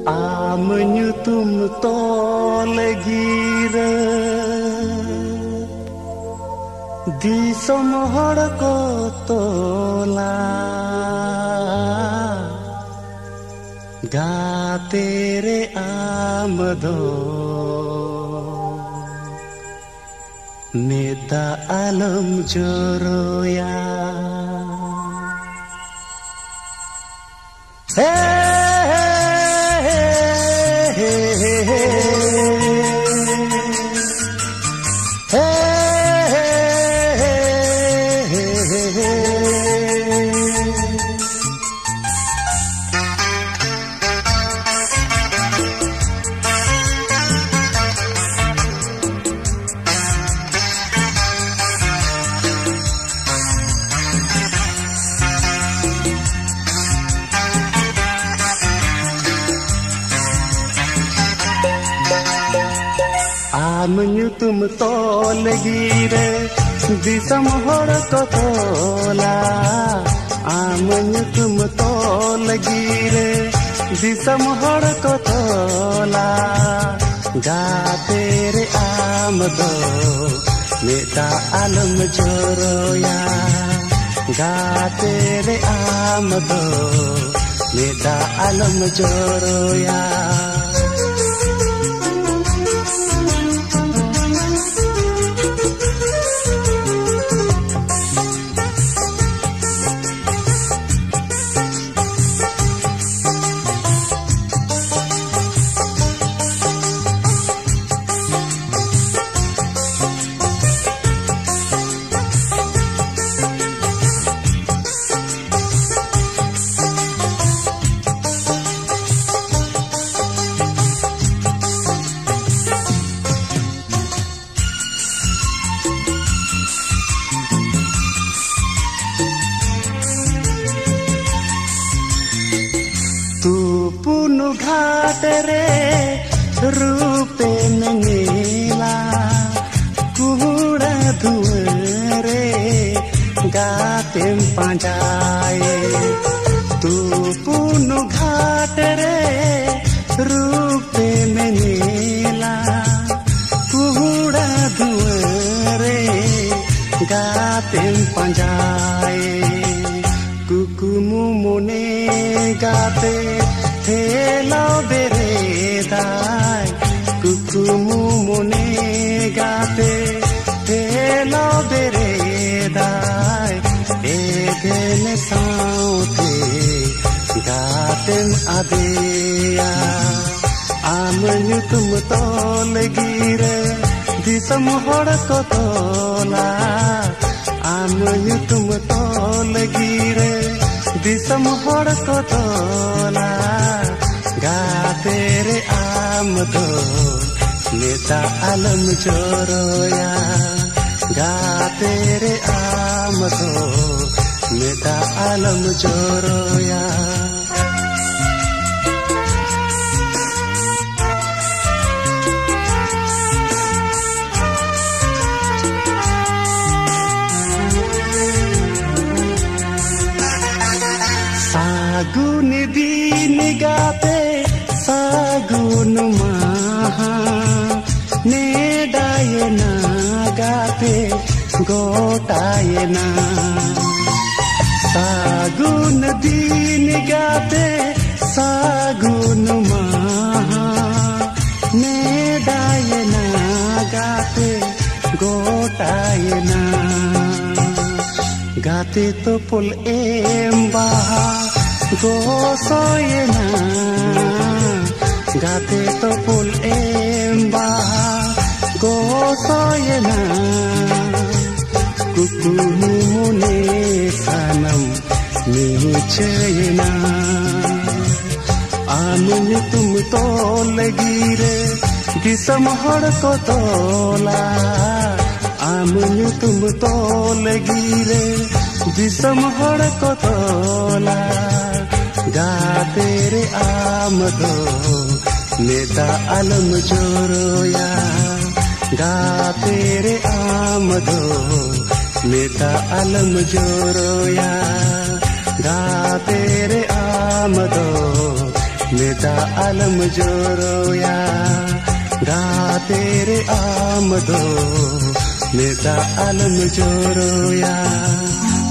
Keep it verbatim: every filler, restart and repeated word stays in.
Am nyutum tole gira di somohor ko tola ga tere amdo neta alam joroya menyutum tol gire di somohor ko tola menyutum tol gire di somohor ko tola ga tere amdo neta alam joroya ga tere amdo neta alam joroya Punu ghat re rupe nangela kuda dhuare gatem panjaye tu punu ghat re rupe nangela kuda dhuare gatem panjaye kukumu mone gate Thela beredai kukumu mone gate thela beredai egen sauthe gatem adeya am nyutum tol gire di somohor ko tola am nyutum tol gire di somohor ko tola ga tere amdo neta alam joroya ga tere amdo neta alam joroya Sagun din gate sagun maha nedayena gate gotayena sagun din gate sagun maha nedayena gate gotayena gate to pul emba gosoyena gate to pul emba gosoyena kukumu mune sanam nichayena amun tum tol gire di somohor ko tola amun tum tol gire di somohor ko tola ga tere amdo neta alam joroya ga tere amdo neta alam joroya ga tere amdo मेरा आलम जो रोया गा तेरे आमदो मेरा आलम जो रोया।